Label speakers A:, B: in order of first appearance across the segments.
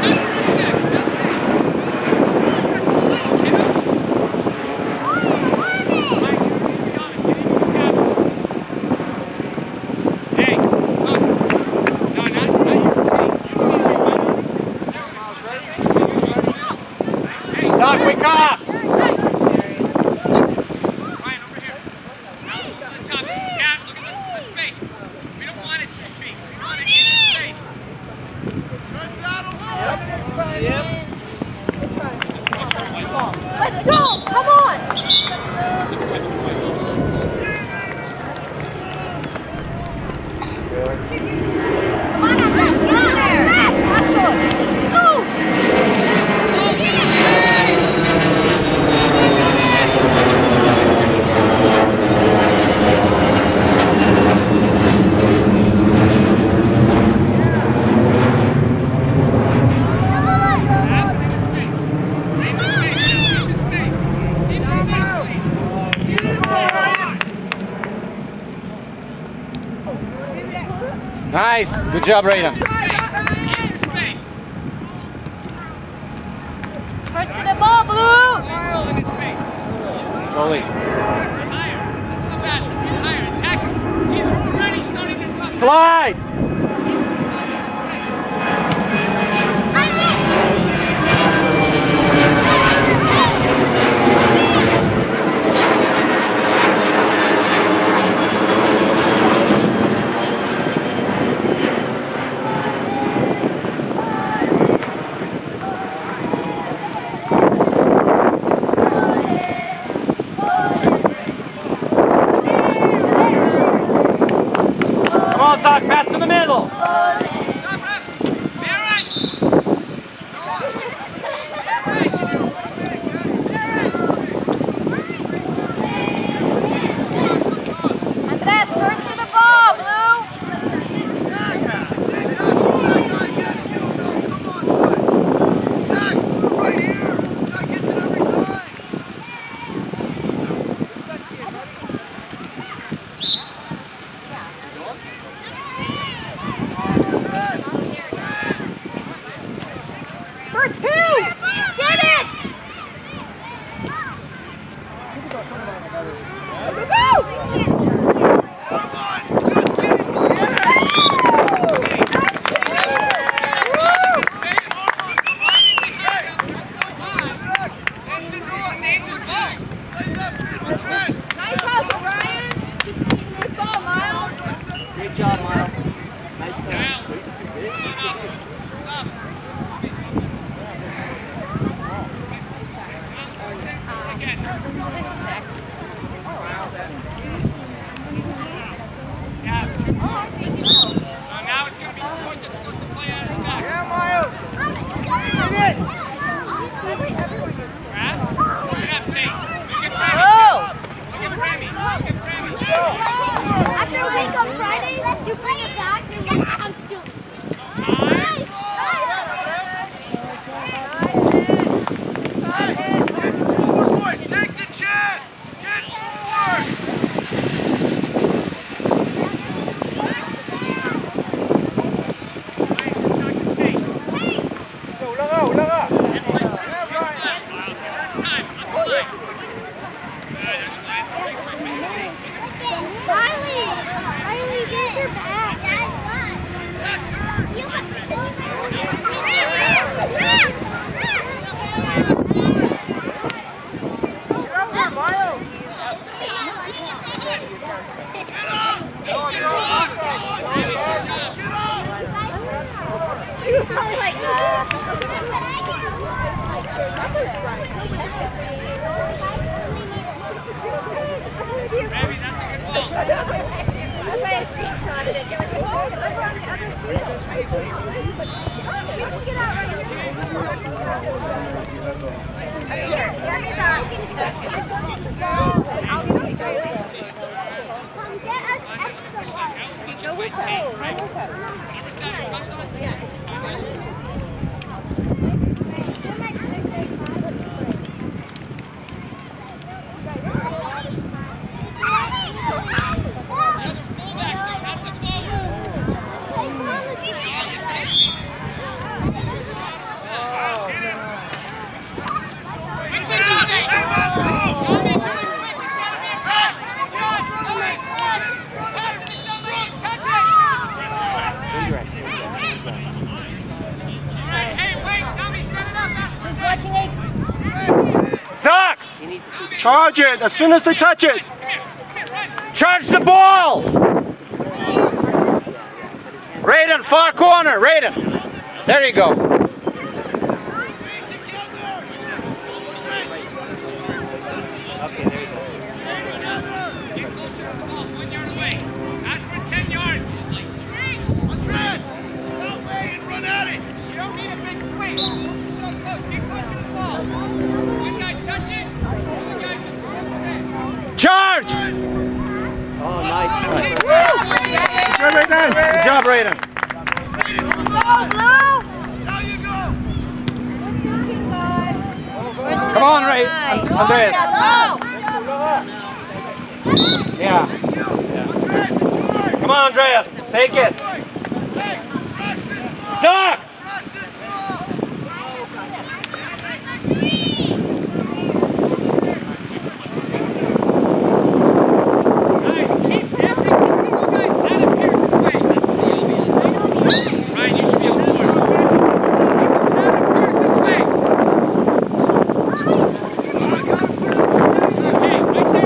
A: Nice. Good job, Raiden.
B: First to the ball, Blue.
A: Slowly. Slide. Zach, pass to the middle.
B: Andres, first to the ball, Blue. First two! Get it! Nice hustle, Ryan. Good ball, Miles.
C: Great job, Miles. Nice ball.
D: After a week on Friday, you bring it back, you're like, I'm still. Nice!
E: Boys, take the chance! Get forward!
D: Riley, get your back.
E: Maybe that's a good ball.
D: That's why I screenshotted it. Over on the other field. You can get out right here. Come get us extra one.
B: No, we're okay.
C: needs to keep it.
F: Charge it as soon as they touch it.
A: Charge the ball! Raiden, far corner, Raiden. There you go.
C: Okay, there you go.
E: Get closer to the ball, 1 yard away. Ask for 10 yards. That way and run at it. You don't need a big swing. So close. Get closer to the ball. One guy touch it. The other guy just run the head.
A: Charge!
C: Oh, nice.
F: Good, Raiden.
A: Good job, Raiden.
B: Go, Blue!
E: Now you go.
A: Come on, Ray. Andreas.
B: Go!
A: Yeah. Come on, Andreas. Take it. Zach!
E: Rush this ball. Guys, keep everything. You guys, let him here to the way. Ryan, you should be able to work. Let him here to the way. Okay, right there.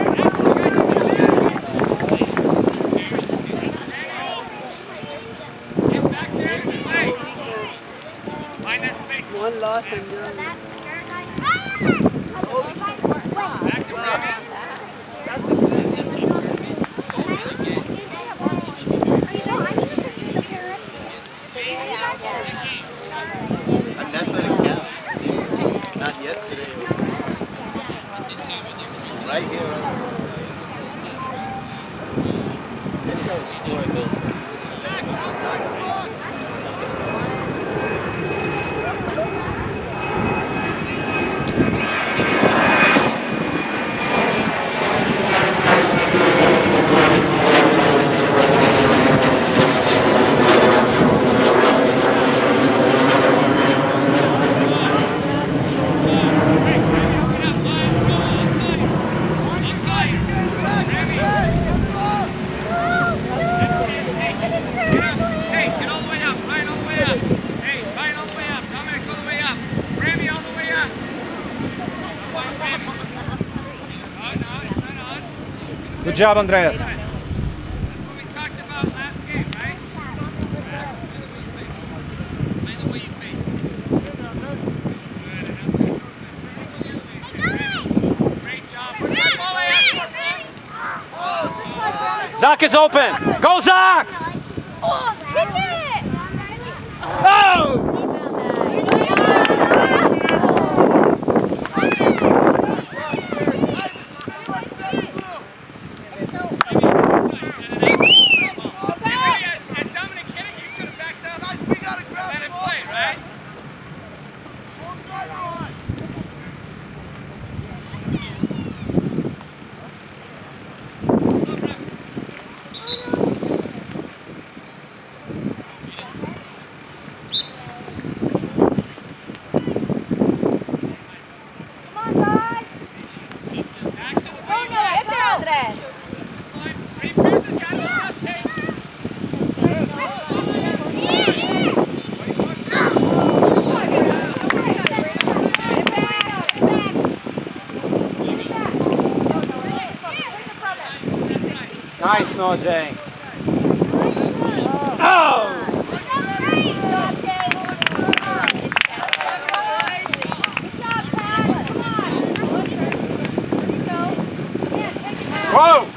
E: Get back there to the way. Find that space.
C: One loss and you're...
E: Back to Remy.
C: That's a good team.
F: And that's what it counts. Not yesterday. Right here. Let's go score a goal.
A: Good job, Andreas.
E: What we talked about last game, right? Play the way you face. Great job.
A: Zach is open. Go, Zach!
B: Oh, kick it!
A: Oh! Nice, no, Jay. Oh! Whoa!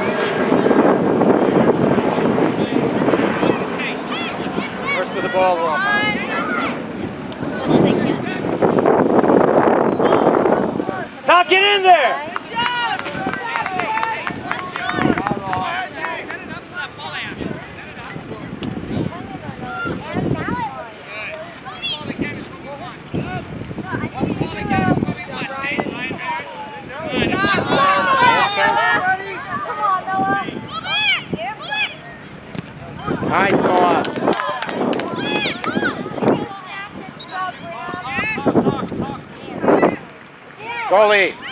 A: First with the ball. Nice, Noah. Goalie.